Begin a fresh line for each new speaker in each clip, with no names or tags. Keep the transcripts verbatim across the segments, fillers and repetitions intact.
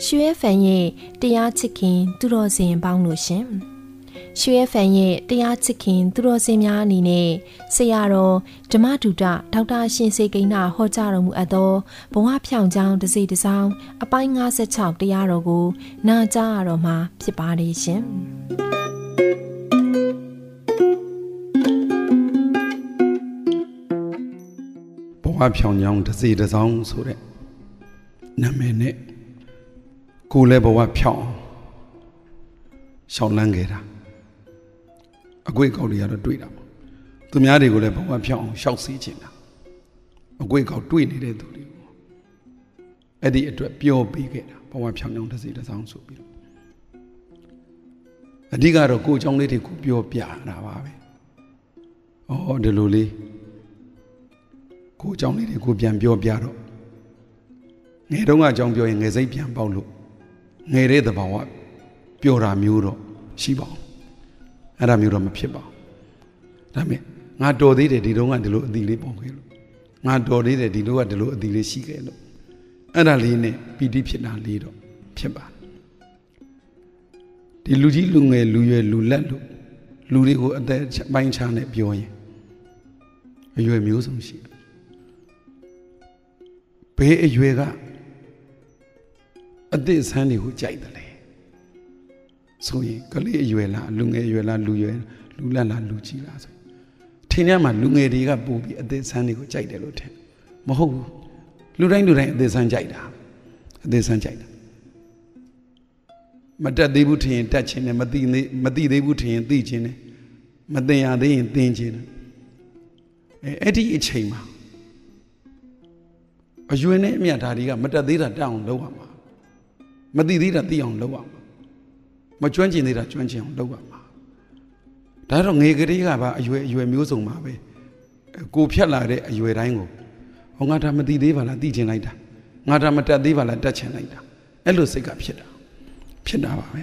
ရွှေဖန်ရဲ့တရားချစ်ခင်သူတော်စင်ပေါင်းလို့ရှင်ရွှေဖန်ရဲ့တရားချစ်ခင်သူတော်စင်များအနေနဲ့ဆရာတော်ဓမ္မဒုတဒေါက်တာရှင်စေကိန်းနာဟောကြားတော်မူအပ်သောဘဝဖြောင့်ကြောင်းတစ်စီတစ်စောင်းအပိုင်း၅၆တရားတော်ကိုနာကြားရတော်မှာဖြစ်ပါတယ်ရှင်
ဘဝဖြောင့်ကြောင်းတစ်စီတစ်စောင်းဆိုတဲ့နာမည်နဲ့ကိုယ်လည်းဘဝဖြောင့်ရှောင်းလန်းခဲ့တာအကွေ့ကောက်တွေကတော့တွေ့တာပေါ့သူများတွေကိုလည်းဘဝဖြောင့်အောင်ရှောက်စီးချင်တာအကွေ့ကောက်တွေ့နေတဲ့သူတွေကိုအဲ့ဒီအတွက်ပြောပေးခဲ့တာဘဝဖြောင့်ကြောင်းတစ်စီတစ်စောင်းဆိုပြီးတော့အဓိကတော့ကိုယ်အကြောင်းလေးတွေကိုပြောပြတာပါပဲဩဒီလိုလေးကိုယ်အကြောင်းလေးတွေကိုပြန်ပြောပြတော့ငယ်တုန်းကအကြောင်းပြောရင်ငယ်စိတ်ပြန်ပေါက်လို့ငယ်တဲ့သဘာဝပြောတာမျိုးတော့ရှိပါအောင်အဲ့ဒါမျိုးတော့မဖြစ်ပါဘူးဒါပေမဲ့ငါတော်သေးတယ်ဒီတုန်းကဒီလိုအသီလေးပေါက်ခဲ့လို့ငါတော်သေးတယ်ဒီလိုကဒီလိုအသီလေးရှိခဲ့လို့အဲ့ဒါလေးနဲ့ပီတိဖြစ်တာလေးတော့ဖြစ်ပါတယ်ဒီလူကြီးလူငယ်လူရွယ်လူလက်လို့လူတွေကိုအသက်ပိုင်းခြားနဲ့ပြောရင်အရွယ်မျိုးစုံရှိတယ်ဘေးအရွယ်ကအသစ်ဆန်းတွေကိုကြိုက်တယ်လေဆိုရင်ကလေးအရွယ်လားလူငယ်အရွယ်လားလူရွယ်လူလက်လားလူကြီးလားဆိုထင်ရမှာလူငယ်တွေကပို့ပြီးအသစ်ဆန်းတွေကိုကြိုက်တယ်လို့ထင်မဟုတ်ဘူးလူတိုင်းလူတိုင်းအသစ်ဆန်းကြိုက်တာအသစ်ဆန်းကြိုက်တာမတက်သေးဘူးထင်ရင်တက်ခြင်းနဲ့မသိသေးမသိသေးဘူးထင်ရင်သိခြင်းနဲ့မသိရသေးရင်သိခြင်းနဲ့အဲအဲ့ဒီအချိန်မှာအရွယ်နဲ့အမြတ်ဓာတ်တွေကမတက်သေးတာတက်အောင်လုပ်ရမှာမသိသေးတာသိအောင်လုပ်ရမှာမကျွမ်းကျင်သေးတာကျွမ်းကျင်အောင်လုပ်ရမှာဒါတော့ငယ်ကလေးကပါအရွယ်အရွယ်မျိုးစုံပါပဲကိုဖြတ်လာတဲ့အရွယ်တိုင်းကိုဟောငါဒါမသိသေးပါလားသိချင်လိုက်တာငါဒါမတက်သေးပါလားတက်ချင်လိုက်တာအဲ့လိုစိတ်ကဖြစ်တာဖြစ်တာပါပဲ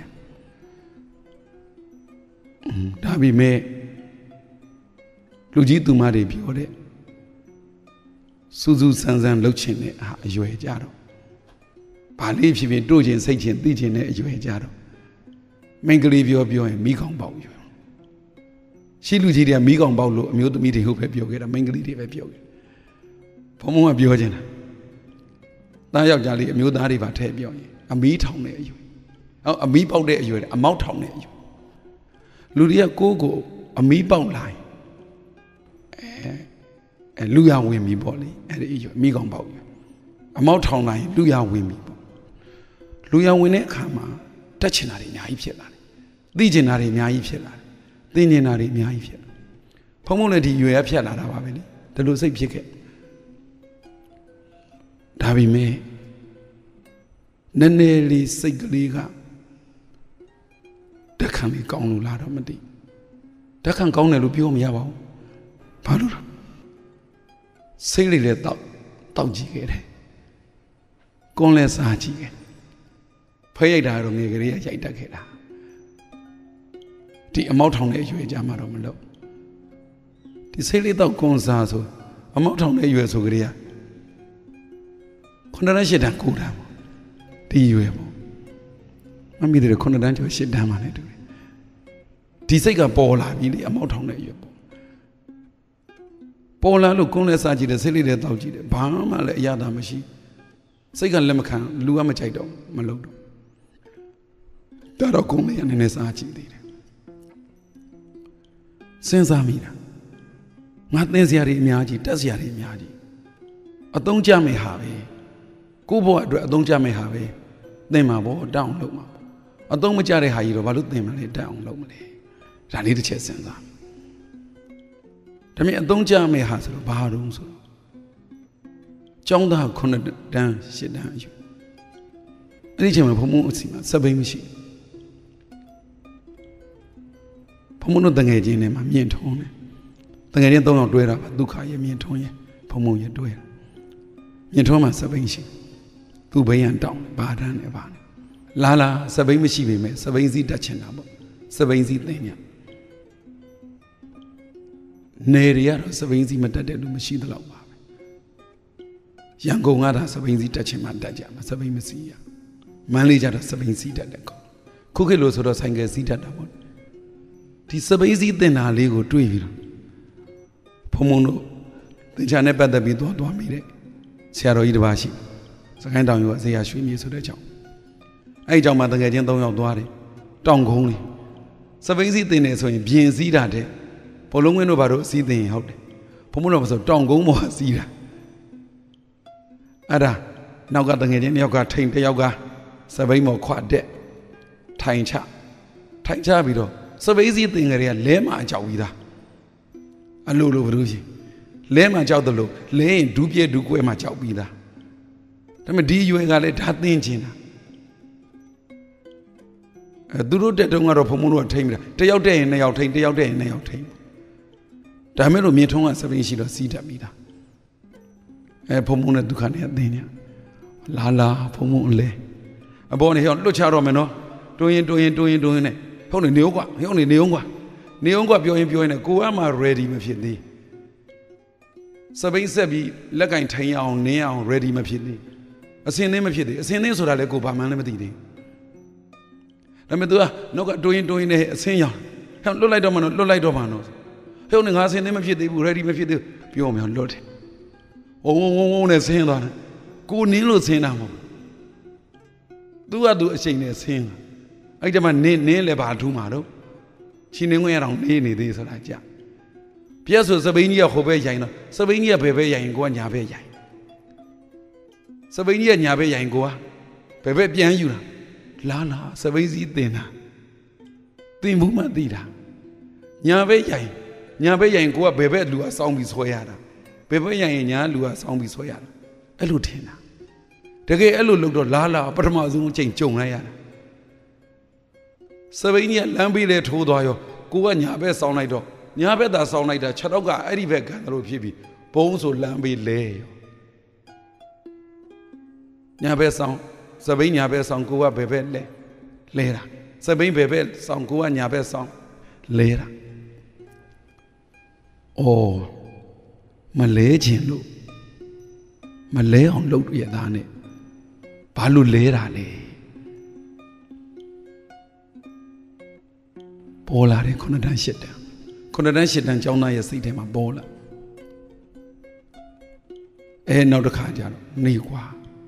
ဒါပေမဲ့လူကြီးသူမတွေပြောတဲ့စူးစူးဆန်းဆန်းလှုပ်ချင်တဲ့အအရွယ်ကြတော့ဘာလေးဖြစ်ဖြစ်တို့ချင်စိတ်ချင်သိချင်တဲ့အရွယ်ကြတော့မိန်းကလေးပြောပြောရင်မိကောင်းပေါက်ရွယ်ရှိလူကြီးတွေကမိကောင်းပေါက်လို့အမျိုးသမီးတွေဟုတ်ပဲပြောခဲ့တာမိန်းကလေးတွေပဲပြောခဲ့ဘုံဘုံကပြောချင်တာတားယောက်ျားလေးအမျိုးသားတွေပါထည့်ပြောရင်အမီးထောင်တဲ့အရွယ်ဟောအမီးပေါက်တဲ့အရွယ်အမောက်ထောင်တဲ့အရွယ်လူတွေကကိုယ်ကိုအမီးပေါက်လာရင်အဲအဲလူရဝင်ပြီပေါ့လေအဲ့ဒီအရွယ်မိကောင်းပေါက်ရွယ်အမောက်ထောင်လာရင်လူရဝင်ပြီပေါ့လူရဝင်တဲ့အခါမှာတက်ချင်တာတွေအများကြီးဖြစ်လာတယ်သိချင်တာတွေအများကြီးဖြစ်လာတယ်သိချင်တာတွေအများကြီးဖြစ်လာဖုံဖုံလည်းဒီရွယ်ရဖြတ်လာတာပါပဲလေဒီလိုစိတ်ဖြစ်ခဲ့ဒါပေမဲ့နည်းနည်းလေးစိတ်ကလေးကတက်ခံလေးကောင်းလို့လားတော့မသိတက်ခံကောင်းတယ်လို့ပြောမရပါဘူးဘာလို့လဲစိတ်လေးလည်းတောက်တောက်ကြည့်ခဲ့တယ်ကွန်လည်းစားကြည့်ခဲ့ဖဲရိုက်တာတော့ငယ်ကလေးကရိုက်တတ်ခဲ့တာဒီအမောက်ထောင်တဲ့အရွယ်ကြမှာတော့မလို့ဒီစိတ်လေးတောက်ကွန်စားဆိုအမောက်ထောင်တဲ့အရွယ်ဆိုကလေးကခုနှစ်တန်းရှစ်တန်းကိုတန်းပေါ့ဒီရွယ်ပေါ့မမီတဲ့ခုနှစ်တန်းကျော်ရှစ်တန်းမှလည်းတူတယ်ဒီစိတ်ကပေါ်လာပြီလေအမောက်ထောင်တဲ့အရွယ်ပေါ့ပေါ်လာလို့ကွန်လည်းစားကြည့်တယ်စိတ်လေးလည်းတောက်ကြည့်တယ်ဘာမှလည်းအရသာမရှိစိတ်ကလက်မခံလူကမကြိုက်တော့မလုပ်တော့ဒါတော့ကွန်လေးကနည်းနည်းစားကြည့်သေးတယ်စဉ်းစားမိတာငါသင်စရာတွေအများကြီးတက်စရာတွေအများကြီးအသုံးကျမယ်ဟာပဲကိုယ့်ဘဝအတွက်အသုံးကျမယ်ဟာပဲသင်မှာပေါ့တောင်းလုပ်မှာပေါ့အသုံးမကျတဲ့ဟာကြီးတော့ဘာလို့သင်မလဲတောင်းလုပ်မလဲဒါလေးတစ်ချက်စဉ်းစားဒါပေမဲ့အသုံးကျမယ်ဟာဆိုတော့ဘာလို့ဆိုတော့ကျောင်းသားခုနှစ်တန်းရှစ်တန်းအယူအဲ့ဒီချိန်မှာဘုံဘုံအစီမှာစပိန်မရှိဘုံဘုံတို့တငယ်ချင်းတွေမှာမြင့်ထုံးတယ်တငယ်ချင်းသုံးယောက်တွဲတာပါဒုက္ခရဲ့မြင့်ထုံးရဲ့ဘုံဘုံရဲ့တွဲတာမြင့်ထုံးမှာစပိန်ရှိသူ့ဘိန်းရန်တောင်းဘာတန်းနဲ့ဘာနဲ့လာလာစပိန်မရှိပေမဲ့စပိန်စီးတက်ချင်တာပေါ့စပိန်စီးသိညာနေရတော့စပိန်စီးမတက်တဲ့လူမရှိသလောက်ပါပဲရန်ကုန်ကဒါစပိန်စီးတက်ချင်မှတက်ကြမှာစပိန်မစီးရမန်းလေးကြတော့စပိန်စီးတတ်တယ်ကောခုခေတ်လို့ဆိုတော့ဆိုင်ကယ်စီးတတ်တာပေါ့ဒီစပိန်စီးတင်တာလေးကိုတွေ့ပြီးတော့ဖုံဖုံတို့သင်္ချာနဲ့ပတ်သက်ပြီးသွားသွားမိတဲ့ဆရာတော်ကြီးတစ်ပါးရှိစကိုင်းတောင်ရွာဇေယျရွှေမြေဆိုတဲ့ကြောင့်အဲ့ဒီကြောင့်မှတကယ်ချင်း၃ယောက်သွားတယ်တောင်ကုန်းလေးစပိန်စီးတင်တယ်ဆိုရင်ပြင်စည်းတာတဲ့ဘလုံးဝင်းတို့ဘာလို့စီးတင်ရင်ဟုတ်တယ်ဖုံဖုံတို့မဆိုတောင်ကုန်းပေါ်စီးတာအဲ့ဒါနောက်ကတကယ်ချင်းတစ်ယောက်ကထိန်တစ်ယောက်ကစပိန်မော်ခွတ်တဲ့ထိုင်ချထိုင်ချပြီးတော့စပိန်စီးတင်ကြတွေကလဲမအကြောက်ပြီးသားအလိုလိုဘလို့ရှိလဲမှကြောက်တယ်လို့လဲရင်ဒူးပြဲဒူးကွဲမှကြောက်ပြီးသားဒါပေမဲ့ဒီရွယ်ကလည်းဓာသင်းချင်တာအဲသူတို့တက်တုန်းကတော့ဘုံဘုံတို့ကထိမ့်ပြီးတာတယောက်တက်ရင်နှစ်ယောက်ထိမ့်တယောက်တက်ရင်နှစ်ယောက်ထိမ့်ဒါမဲ့လို့မြေထုံးကစပင်းရှိတော့စီးတတ်ပြီးသားအဲဘုံဘုံနဲ့ဒုက္ခနဲ့အသင်းညလာလာဘုံဘုံအလဲအပေါ်နေဟောလွတ်ချတော့မယ်နော်တွင်းရင်တွင်းရင်တွင်းရင်တွင်းရင်နဲ့ဟုတ်နေနေအောင်ကွာဟောနေနေအောင်ကွာနေအောင်ကွာပြောရင်ပြောရင်နဲ့ကိုကမှ ready မဖြစ်သေးစပိန်ဆက်ပြီးလက်ကင်ထိုင်အောင်နင်းအောင် ready မဖြစ်သေးအစင်းသင်းမဖြစ်သေးအစင်းသင်းဆိုတာလည်းကိုဘာမှလည်းမသိသေးဒါပေမဲ့ तू ကနောက်ကတွင်းရင်တွင်းရင်နဲ့အစင်းရောင်ဟဲ့လွတ်လိုက်တော့မှနော်လွတ်လိုက်တော့မှနော်ဟဲ့နေငါအစင်းသင်းမဖြစ်သေးဘူး ready မဖြစ်သေးပြောမယ်လွတ်တယ်ဝုံဝုံဝုံဝုံနဲ့ဆင်းသွားတယ်ကိုနင်းလို့ဆင်းတာမဟုတ်သူကသူအချိန်နဲ့ဆင်းတာအဲ့ဒီမှာနင်းနင်းလည်းဘာထူးမှာတော့ချင်းနေငွေရအောင်နေနေသေးဆိုတာကြာပြည့်ဆိုစပိန်ကြီးကဟိုဘက်ရိုင်တော့စပိန်ကြီးကဘယ်ဘက်ရိုင်ကိုကညာဘက်ရိုင်စပိန်ကြီးကညာဘက်ရိုင်ကိုကဘယ်ဘက်ပြန်ယူတာလာလာစပိန်စီးတင်တာတင်ဘူးမှသိတာညာဘက်ရိုင်ညာဘက်ရိုင်ကိုကဘယ်ဘက်လူကစောင်းပြီးဆွဲရတာဘယ်ဘက်ရိုင်ညာလူကစောင်းပြီးဆွဲရတာအဲ့လိုထင်တာတကယ်အဲ့လိုလုပ်တော့လာလာပထမဆုံးအချိန်ကြုံလိုက်ရတာစပိန်ကြီးကလမ်းပေးလေထိုးသွားရောကိုကညာဘက်စောင်းလိုက်တော့ညာဘက်သာစောင်းလိုက်တာခြေထောက်ကအဲ့ဒီဘက်ကန်လို့ဖြစ်ပြီးဘုံဆိုလမ်းပေးလဲရောညာဘက်စောင်းစပိန်ညာဘက်စောင်းကိုကဘယ်ဘက်လဲလဲတာစပိန်ဘယ်ဘက်စောင်းကိုကညာဘက်စောင်းလဲတာအော်မလဲခြင်းလို့မလဲအောင်လုပ်ရတာနဲ့ဘာလို့လဲတာလဲပေါ်လာတယ်ခုနှစ်တန်းရှစ်တန်းခုနှစ်တန်းရှစ်တန်းကျောင်းသားရဲ့စိတ်ထဲမှာပေါ်လာအဲနောက်တစ်ခါကျတော့နေကွာ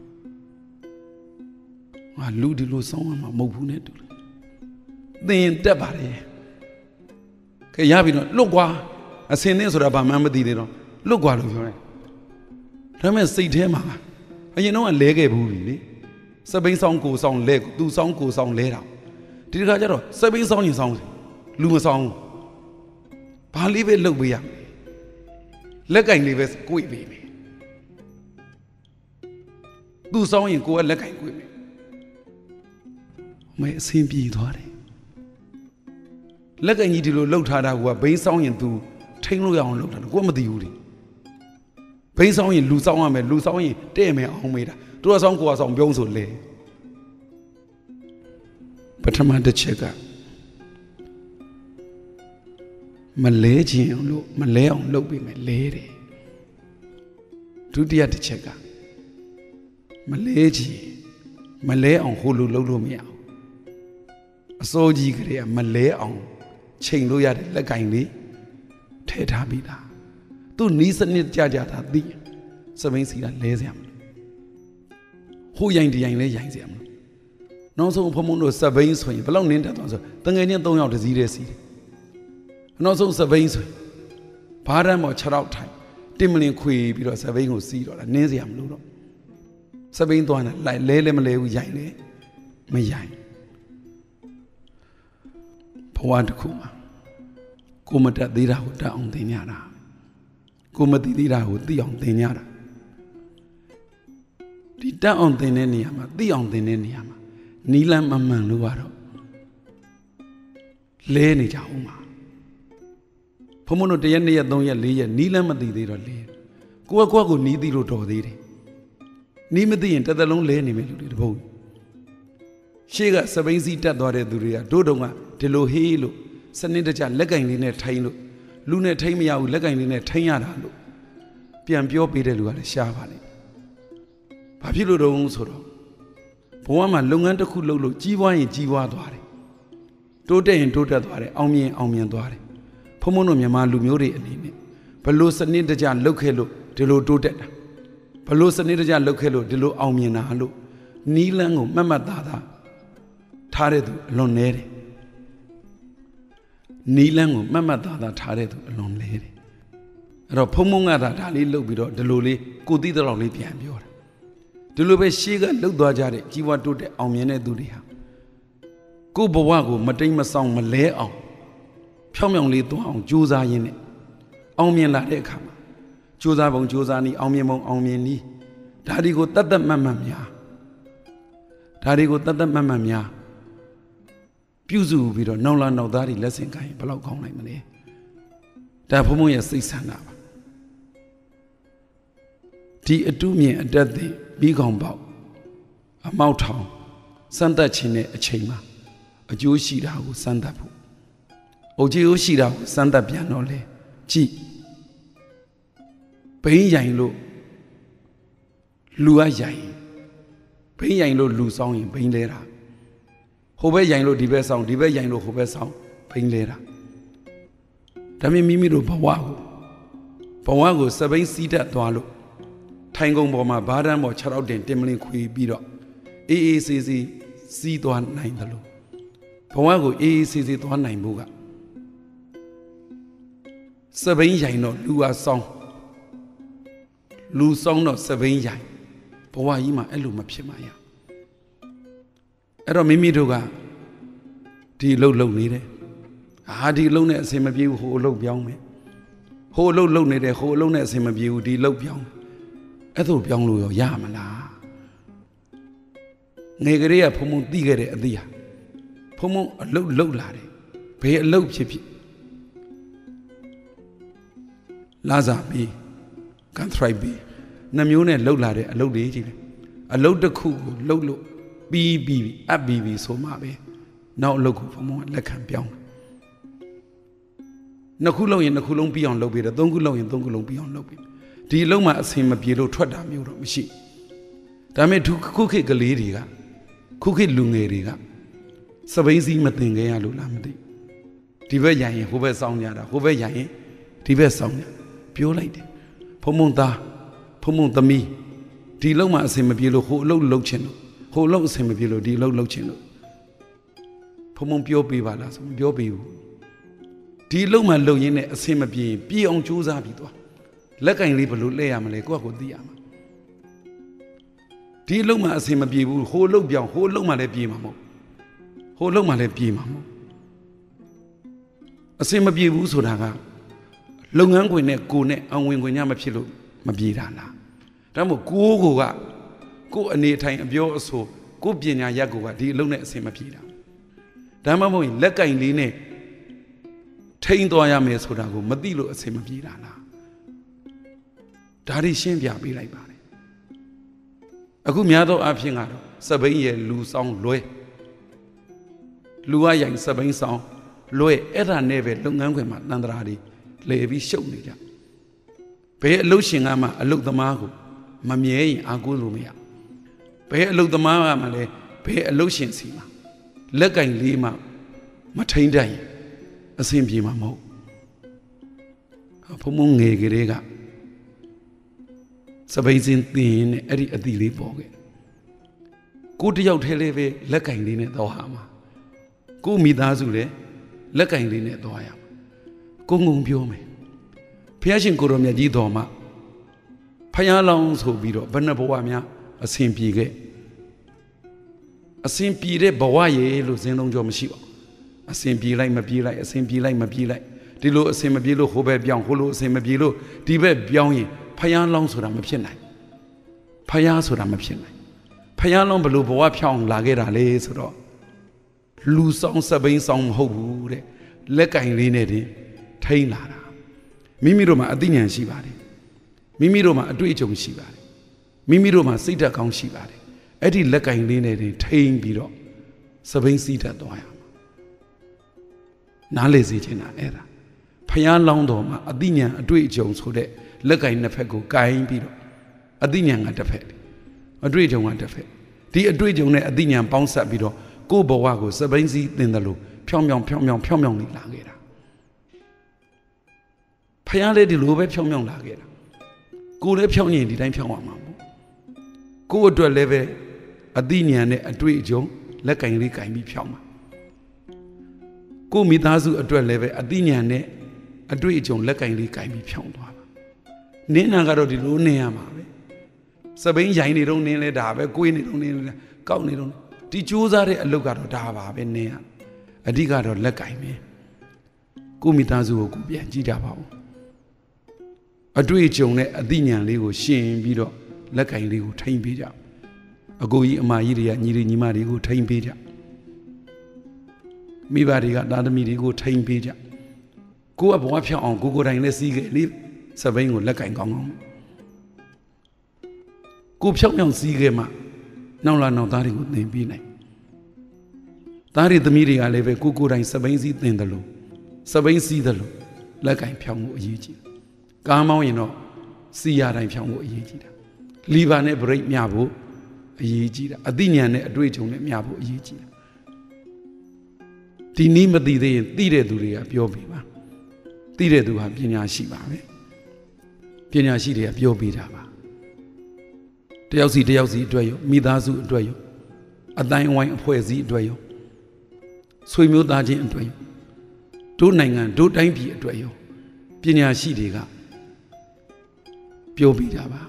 ငါလူဒီလိုစောင်းရမှာမဟုတ်ဘူးနဲ့တူတယ်သင်တက်ပါတယ်ခဲရပြီတော့လွတ်ကွာအစင်းသင်းဆိုတာဘာမှမသိသေးတော့လွတ်ကွာလို့ပြောတယ်ဒါပေမဲ့စိတ်ထဲမှာအရင်တော့ကလဲခဲ့ဘူးလေစပိန်ဆောင်ကိုဆောင်လဲသူဆောင်ကိုဆောင်လဲတာဒီတစ်ခါကျတော့စပိန်ဆောင်ရင်ဆောင်လူမဆောင်ဘာလေးပဲလှုပ်ပေးရလက်ကင်လေးပဲကိုယ်ပေးမယ်သူဆောင်ရင်ကိုယ်ကလက်ကင်ကိုယ်မယ်မဲအဆင်ပြေသွားတယ်လက်ကင်ကြီးဒီလိုလှုပ်ထားတာကဘိန်းဆောင်ရင်သူထိန်းလို့ရအောင်လှုပ်တာကိုယ်မသိဘူးလေဘိန်းဆောင်ရင်လူဆောင်ရမယ်လူဆောင်ရင်တဲ့မယ်အောင်မေးတာသူကဆောင်ကိုယ်ကဆောင်ပြုံးဆိုလေပထမတစ်ချက်ကမလဲခြင်းလို့မလဲအောင်လုပ်ပေးမယ်လဲတယ်ဒုတိယတစ်ချက်ကမလဲခြင်းမလဲအောင်ဟိုလိုလုပ်လို့မရအောင်အစိုးကြီးကလေးကမလဲအောင်ချိန်လို့ရတဲ့လက်ကင်လေးထည့်ထားပြီးသားသူနီးစနစ်ကြကြတာသိစပိန်စီကလဲစရာမလိုဟိုရိုင်တရိုင်လဲရိုင်စရာမလိုနောက်ဆုံးဖုံဖုံတို့စပိန်ဆိုရင်ဘယ်လောက်နင်းတက်သွားဆိုတငယ်ချင်း၃ယောက်တစည်းတည်းစီတယ်နောက်ဆုံးစပိန်ဆိုဘာတမ်းပေါ်ခြေထောက်ထိုင်တင်မလင်ခွေပြီးတော့စပိန်ကိုစီးတော့တာနင်းစရာမလိုတော့စပိန်သွားတယ်လိုက်လဲလဲမလဲဘူးရိုင်လဲမရိုင်ဘဝတစ်ခုမှာကိုမတက်သေးတာကိုတက်အောင်သင်ရတာကိုမသိသေးတာကိုသိအောင်သင်ရတာဒီတက်အောင်သင်တဲ့နေရာမှာသိအောင်သင်တဲ့နေရာမှာနီးလန်းမမှန်လို့ကတော့လဲနေကြအောင်ပါဘုံမတို့တရက်နှစ်ရက်သုံးရက်လေးရက်နီးလန်းမသိသေးတော့လဲကိုကကိုကကိုနီးသိလို့တော်သေးတယ်နီးမသိရင်တစ်သက်လုံးလဲနေမယ်လူတွေတပုတ်ရှေ့ကစပိန်စီတက်သွားတဲ့သူတွေကတို့တုံကဒီလိုဟေးလို့စနစ်တကျလက်ကင်လေးနဲ့ထိုင်းလို့လူနဲ့ထိမ့်မရဘူးလက်ကင်လေးနဲ့ထိမ့်ရတာလို့ပြန်ပြောပေးတဲ့လူကလည်းရှားပါလိမ့်ဘာဖြစ်လို့တုံးဆိုတော့ဘဘဝမှာလုပ်ငန်းတစ်ခုလုပ်လို့ကြီးပွားရင်ကြီးပွားသွားတယ်တိုးတက်ရင်တိုးတက်သွားတယ်အောင်မြင်အောင်မြင်သွားတယ်ဘုံဘုံတို့မြန်မာလူမျိုးတွေအနေနဲ့ဘလို့စနစ်တကျလုပ်ခဲ့လို့ဒီလိုတိုးတက်တာဘလို့စနစ်တကျလုပ်ခဲ့လို့ဒီလိုအောင်မြင်တာလို့နီးလန်းကိုမှတ်မှတ်သားသားထားတဲ့သူအလွန်နည်းတယ်နီးလန်းကိုမှတ်မှတ်သားသားထားတဲ့သူအလွန်နည်းတယ်အဲ့တော့ဖုံဖုံကသာဒါလေးလုပ်ပြီးတော့ဒီလိုလေးကိုသိတဲ့လောက်လေးပြန်ပြောတာဒီလိုပဲရှေးကလှုပ်သွားကြတဲ့ကြီးပွားတိုးတက်အောင်မြင်တဲ့သူတွေဟာကိုယ့်ဘဝကိုမတိမ်မဆောင်မလဲအောင်ဖြောင်းဖြောင်းလေးသွားအောင်ကြိုးစားရင်းနဲ့အောင်မြင်လာတဲ့အခါမှာကြိုးစားပုံကြိုးစားနည်းအောင်မြင်ပုံအောင်မြင်နည်းဒါတွေကိုတတ်တတ်မှတ်မှတ်များဒါတွေကိုတတ်တတ်မှတ်မှတ်များပြုစုပြီးတော့နောက်လာနောက်သားတွေလက်ဆင့်ကိုင်းဘယ်လောက်ကောင်းနိုင်မလဲဒါဘုံဘုံရဲ့စိတ်ဆန္ဒပါဒီအတုမြင်အတက်သိပြီးကောင်ပေါက်အမောက်ထောင်စမ်းသပ်ခြင်းနဲ့အချိန်မှာအကျိုးရှိတာကိုစမ်းသပ်ဖို့အကျိုးရှိတာကိုစမ်းသပ်ပြန်တော့လေကြည့်ဘိန်းရိုင်လို့လူကရိုင်ဘိန်းရိုင်လို့လူဆောင်ရင်ဘိန်းလဲတာဟိုဘက်ရိုင်လို့ဒီဘက်ဆောင်ဒီဘက်ရိုင်လို့ဟိုဘက်ဆောင်ဘိန်းလဲတာဒါမြင်မိမိတို့ဘဝကိုဘဝကိုစပိန်စီးတတ်သွားလို့ထိုင်ကုန်ပေါ်မှာဘားတန်းပေါ်ခြေထောက်တင်တင်မလင်းခွေပြီးတော့အေးအေးဆေးဆေးစီးသွားနိုင်တယ်လို့ဘဝကိုအေးအေးဆေးဆေးသွားနိုင်ဖို့ကစပိန်ရိုင်တော့လူအားဆောင်လူဆောင်တော့စပိန်ရိုင်ဘဝကြီးမှာအဲ့လိုမဖြစ်မှာရအဲ့တော့မိမိတို့ကဒီလှုပ်လှုပ်နေတယ်အာဒီလှုပ်နဲ့အစင်မပြေဘူးဟိုအလှုပ်ပြောင်းမယ်ဟိုအလှုပ်လှုပ်နေတယ်ဟိုအလှုပ်နဲ့အစင်မပြေဘူးဒီလှုပ်ပြောင်းအဲ့ဒါပြောင်းလို့ရောရမလားငယ်ကလေးကဖုံဖုံသိခဲ့တဲ့အသည့်ဟာဖုံဖုံအလှုပ်လှုပ်လာတယ်ဘယ်အလှုပ်ဖြစ်ဖြစ်လာစားပြီးကန်ထရိုက်ပြီးနှမျိုးနဲ့လှုပ်လာတဲ့အလှုပ်တွေကြီးလေအလှုပ်တစ်ခုကိုလှုပ်လို့ပြီးပြီးအပ်ပြီးပြီးဆိုမှပဲနောက်အလှုပ်ကိုဖုံဖုံလက်ခံပြောင်းနှစ်ခုလုံးရင်နှစ်ခုလုံးပြီးအောင်လုပ်ပြီးတော့သုံးခုလုံးရင်သုံးခုလုံးပြီးအောင်လုပ်ပြီးဒီအလုံးမှာအစင်မပြေလို့ထွက်တာမျိုးတော့မရှိဒါပေမဲ့ခုခေတ်ကလေးတွေကခုခေတ်လူငယ်တွေကစပိန်စီးမတင်ခဲ့ရလို့လားမသိဒီဘက်ရရင်ဟိုဘက်စောင်းကြတာဟိုဘက်ရရင်ဒီဘက်စောင်းကြပြောလိုက်တယ်ဖုံဖုံသားဖုံဖုံသမီးဒီအလုံးမှာအစင်မပြေလို့ဟိုအလုံးလှုပ်ချင်လို့ဟိုအလုံးအစင်မပြေလို့ဒီအလုံးလှုပ်ချင်လို့ဖုံဖုံပြောပေးပါလားဆိုမပြောပေးဘူးဒီအလုံးမှလုံရင်းနဲ့အစင်မပြေရင်ပြေအောင်ကြိုးစားပြီးသွားလက်ကင်လေးဘလို့လဲရမလဲကိုယ့်ကိုသိရမှာဒီအလုံးမှအစင်မပြေဘူးဟိုအလုံးပြောင်းဟိုအလုံးမှလည်းပြေမှာမဟုတ်ဟိုအလုံးမှလည်းပြေမှာမဟုတ်အစင်မပြေဘူးဆိုတာကလုပ်ငန်းခွင်နဲ့ကိုနဲ့အဝင်ခွင်ညမဖြစ်လို့မပြေတာလားဒါမှမဟုတ်ကိုကိုကကိုအနေထိုင်အပြောအဆိုကိုပညာရက်ကိုကဒီအလုံးနဲ့အစင်မပြေတာဒါမှမဟုတ်လက်ကင်လေးနဲ့ထိန်းသွားရမယ်ဆိုတာကိုမသိလို့အစင်မပြေတာလားဒါတွေရှင်းပြပေးလိုက်ပါတယ်အခုများသောအားဖြင့်ကတော့စပိန်ရဲ့လူဆောင်လွဲလူအရိုင်စပိန်ဆောင်လွဲအဲ့ဒါနဲ့ပဲလုပ်ငန်းခွင်မှာတန်တရာတွေလဲပြီးရှုပ်နေကြဘယ်အလုပ်ရှင်ကမှအလုပ်သမားကိုမမြဲရင်အားကိုးလို့မရဘယ်အလုပ်သမားကမှလည်းဘယ်အလုပ်ရှင်စီမှာလက်ကင်လေးမှမထိန်တတ်ရင်အဆင်ပြေမှာမဟုတ်ဘုံမငယ်ကလေးကစပိန်စင်တင်နဲ့အဲ့ဒီအတီလေးပေါ်ခဲ့ကိုတယောက်ထဲလေးပဲလက်ကင်လေးနဲ့သွားဟာမှာကိုမိသားစုလည်းလက်ကင်လေးနဲ့သွားရမှာကိုငုံပြောမယ်ဖះရှင်ကိုရောမြတ်ကြီးတော်မှာဖယားလောင်းဆိုပြီးတော့ဘယ်နှဘဝများအစဉ်ပြေခဲ့အစဉ်ပြေတဲ့ဘဝရေလို့ဇင်းလုံးကြောမရှိပါဘူးအစဉ်ပြေလိုက်မပြေလိုက်အစဉ်ပြေလိုက်မပြေလိုက်ဒီလိုအစဉ်မပြေလို့ဟိုဘက်ပြောင်းဟိုလိုအစဉ်မပြေလို့ဒီဘက်ပြောင်းရင်ဖယားလောင်းဆိုတာမဖြစ်နိုင်ဖယားဆိုတာမဖြစ်နိုင်ဖယားလောင်းဘလို့ဘဝဖြောင်းလာခဲ့တာလေဆိုတော့လူဆောင်စပိန်ဆောင်မဟုတ်ဘူးတဲ့လက်ကင်လေးနဲ့တင်ထိန်းလာတာမိမိတို့မှာအသိဉာဏ်ရှိပါတယ်မိမိတို့မှာအတွေ့အကြုံရှိပါတယ်မိမိတို့မှာစိတ်ဓာတ်ကောင်းရှိပါတယ်အဲ့ဒီလက်ကင်လေးနဲ့တင်ထိန်းပြီးတော့စပိန်စီးတတ်သွားရမှာနားလေစေချင်တာအဲ့ဒါဖယားလောင်းတော်မှာအသိဉာဏ်အတွေ့အကြုံဆိုတဲ့လက်ကင်နှစ်ဖက်ကိုကိုင်းပြီးတော့အသိဉာဏ်ကတစ်ဖက်အတွေ့အကြုံကတစ်ဖက်ဒီဒီအတွေ့အကြုံနဲ့အသိဉာဏ်ပေါင်းစပ်ပြီးတော့ကိုယ့်ဘဝကိုစပိန်စီးသင်တယ်လို့ဖြောင်းဖြောင်းဖြောင်းဖြောင်းဖြောင်းဖြောင်းနေလာခဲ့တာဖယားလေးဒီလိုပဲဖြောင်းဖြောင်းလာခဲ့တာကိုယ်လည်းဖြောင်းရင်ဒီတိုင်းဖြောင်းရမှာပေါ့ကိုယ့်အတွက်လည်းပဲအသိဉာဏ်နဲ့အတွေ့အကြုံလက်ကင်လေးကင်ပြီးဖြောင်းမှာကိုယ့်မိသားစုအတွက်လည်းပဲအသိဉာဏ်နဲ့အတွေ့အကြုံလက်ကင်လေးကင်ပြီးဖြောင်းသွားပါနင်းနာကတော့ဒီလိုနင်းရမှာပဲစပိန်ရိုင်းနေတော့နင်းလဲဒါပဲကိုယ်နေတော့နင်းလဲကောက်နေတော့ဒီကြိုးစားတဲ့အလုပ်ကတော့ဒါပါပဲနင်းရအဓိကတော့လက်ကင်ပဲကိုမိသားစုကိုကိုပြန်ကြည့်ကြပါဦးအတွေ့အကြုံနဲ့အသိဉာဏ်လေးကိုရှင်ပြီးတော့လက်ကင်လေးကိုထိမ့်ပေးကြအကိုကြီးအမကြီးတွေကညီတွေညီမတွေကိုထိမ့်ပေးကြမိဘတွေကသားသမီးတွေကိုထိမ့်ပေးကြကိုကဘဝဖြောင်းအောင်ကိုကိုတိုင်နဲ့စီးခဲ့လေစပိန်ကိုလက်ကင်ကောင်းကောင်းကိုဖြောင်းဖြောင်းစီးခဲ့မှနောက်လာနောက်သားတွေကိုသင်ပေးနိုင်သားတွေသမီးတွေကလည်းပဲကိုကိုတိုင်စပိန်စီးသင်တယ်လို့စပိန်စီးတယ်လို့လက်ကင်ဖြောင်းမှုအရေးကြီးကားမောင်းရင်တော့စီရတိုင်းဖြောင်းမှုအရေးကြီးတာလီဗာနဲ့ဘရိတ်မျှဖို့အရေးကြီးတာအသိဉာဏ်နဲ့အတွေ့အကြုံနဲ့မျှဖို့အရေးကြီးတာဒီနည်းမသိသေးရင်သိတဲ့သူတွေကပြောပြပါသိတဲ့သူဟာပညာရှိပါပဲပညာရှိတွေကပြောပြတာပါတယောက်စီတယောက်စီအတွက်ရောမိသားစုအတွက်ရောအတိုင်းအဝိုင်းအဖွဲ့အစည်းအတွက်ရောဆွေမျိုးသားချင်းအတွက်ရောတို့နိုင်ငံတို့တိုင်းပြည်အတွက်ရောပညာရှိတွေကပြောပြတာပါ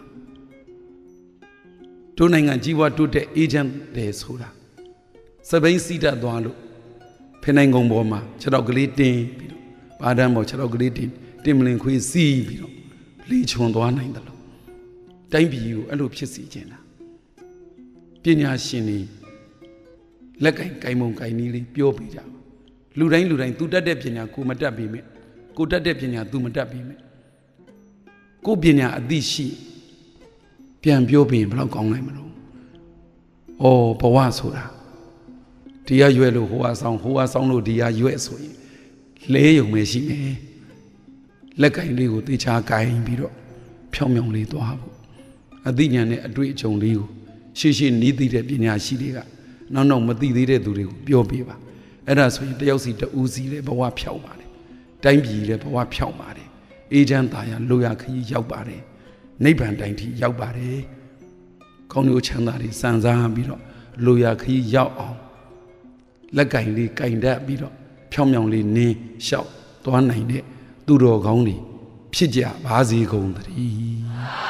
တို့နိုင်ငံကြီးပွားတိုးတက်အေဂျင့်တွေဆိုတာစပိန်စီးတတ်သွားလို့ဖိနိုင်ကုန်းပေါ်မှာခြေထောက်ကလေးတင်းပြီးတော့ဘာဒန်းပေါ်ခြေထောက်ကလေးတင်းတင်မလင်ခွေးစီးပြီးတော့လေချွန်သွားနိုင်တယ်လို့တိုင်းပြည်ကိုအဲ့လိုဖြစ်စီခြင်းလားပညာရှင်တွေလက်ကင်ကိုင်မုံကိုင်နည်းလေးပြောပြကြပါလူတိုင်းလူတိုင်းသူတတ်တဲ့ပညာကိုမတတ်ပြီးမြဲကိုတတ်တဲ့ပညာသူမတတ်ပြီးမြဲကိုပညာအသိရှိပြန်ပြောပြီးဘယ်လောက်ကောင်းနိုင်မလို့ဩဘဝဆိုတာဒီရရွယ်လို့ဟိုဟာဆောင်ဟိုဟာဆောင်လို့ဒီရရွယ်ဆိုရင်လဲယုံပဲရှိမယ်လက်ကင်လေးကိုတေချာကင်ပြီးတော့ဖြောင်းဖြောင်းလေးသွားဖို့အသိဉာဏ်နဲ့အတွေ့အကြုံလေးကိုရှေ့ရှေ့နီးသိတဲ့ပညာရှိတွေကနောက်နောက်မသိသေးတဲ့သူတွေကိုပြောပြပါအဲ့ဒါဆိုရင်တယောက်စီတဦးစီလည်းဘဝဖြောင်းပါတယ်တိုင်းပြည်လည်းဘဝဖြောင်းပါတယ်အေဂျင့်သားရလိုရခရီးရောက်ပါတယ်နိဗ္ဗာန်တိုင်ထိရောက်ပါတယ်ကောင်းကျိုးချမ်းသာတွေစံစားပြီးတော့လိုရခရီးရောက်အောင်လက်ကင်လေးကင်တတ်ပြီးတော့ဖြောင်းဖြောင်းလေးနင်းလျှောက်သွားနိုင်တဲ့သူတော်ကောင်းတွေဖြစ်ကြပါစေကုန်သတည်း